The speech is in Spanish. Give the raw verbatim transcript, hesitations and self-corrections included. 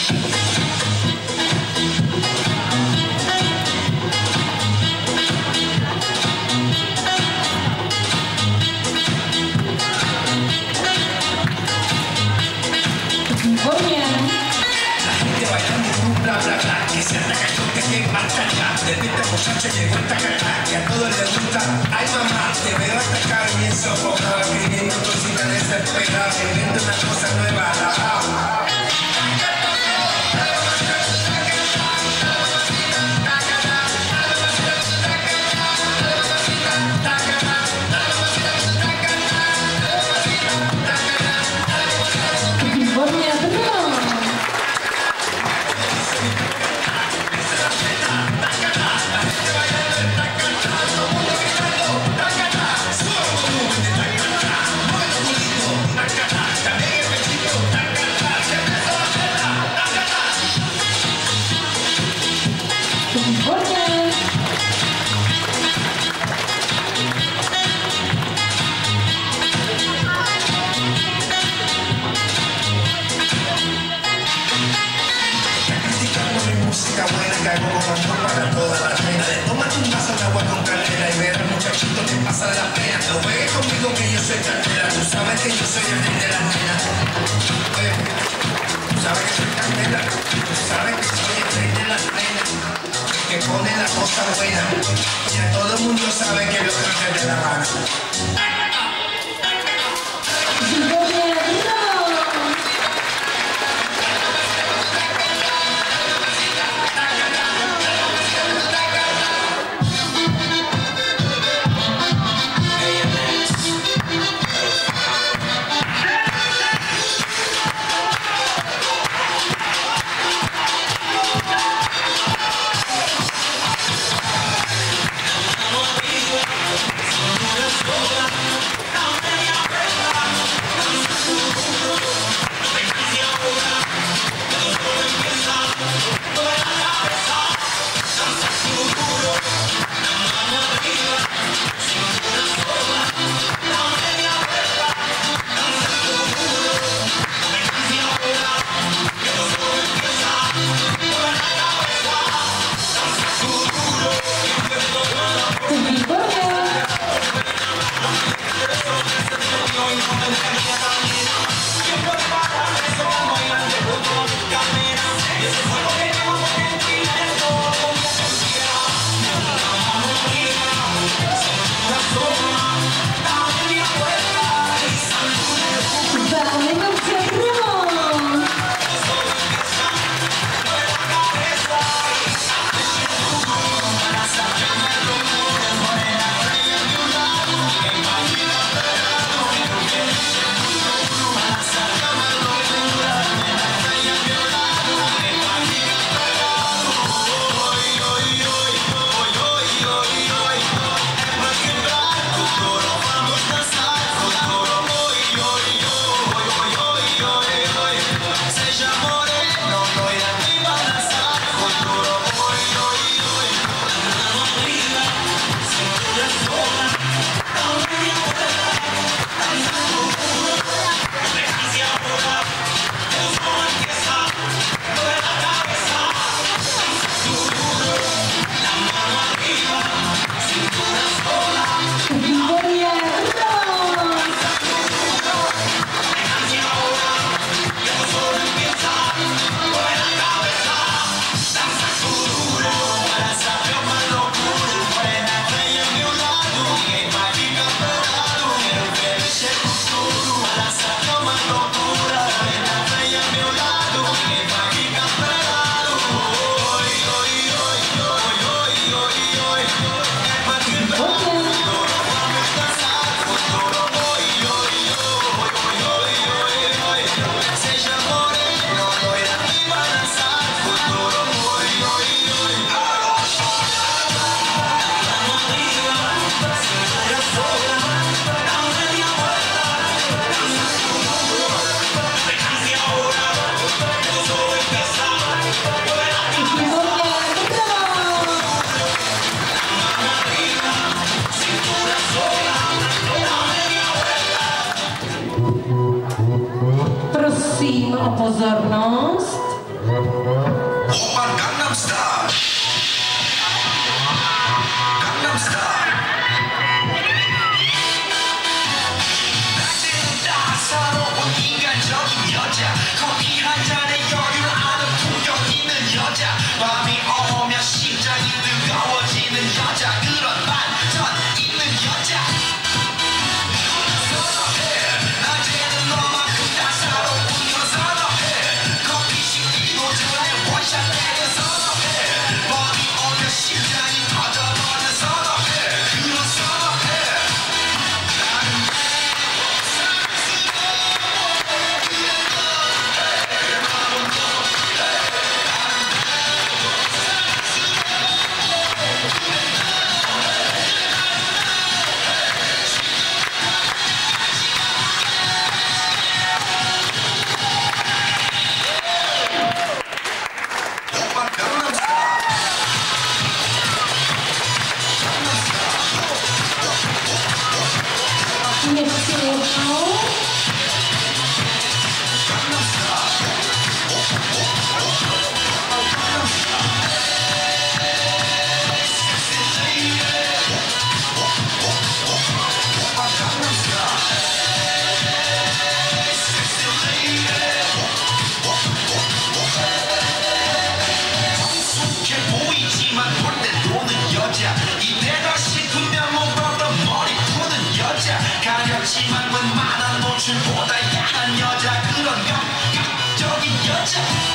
Muchacha llegó esta cara que a todos les gusta. Ay mamá, te veo atacar y insofocable, escribiendo cosita desesperada, viviendo una cosa nueva. Para toda la pena, tómate un vaso de agua con canela y ver al muchachito que pasa la pena. No juegues conmigo que yo soy candela, tú sabes que yo soy el rey de la nena. Oye, tú sabes que soy candela, tú sabes que soy el rey de la nena, el que pone la cosa buena. Ya todo el mundo sabe que lo que te da la gana. Prosím o pozornost. 오빤 강남스타일 강남스타일 낮에는 따사로운 인간적인 여자 커피 한 잔에 여유를 아는 품격 있는 여자 밤이 오면 심장이 뜨거워지는 여자 그런 반전 있는 여자 선호해 낮에는 너만큼 따사로운 건 선호해 커피 식기도 전에 원샷 때려 선호해 밤이 오면 심장이 터져버려 선호해 그런 선호해 나는 오빤 강남스타일 준비 박수. 익숙해 보이지만 볼 때 노는 여자 이때다 싶으면 못 봤던 머리 푸는 여자 가렸지만 웬만한 노출보다 야한 여자 그런 감각적인 여자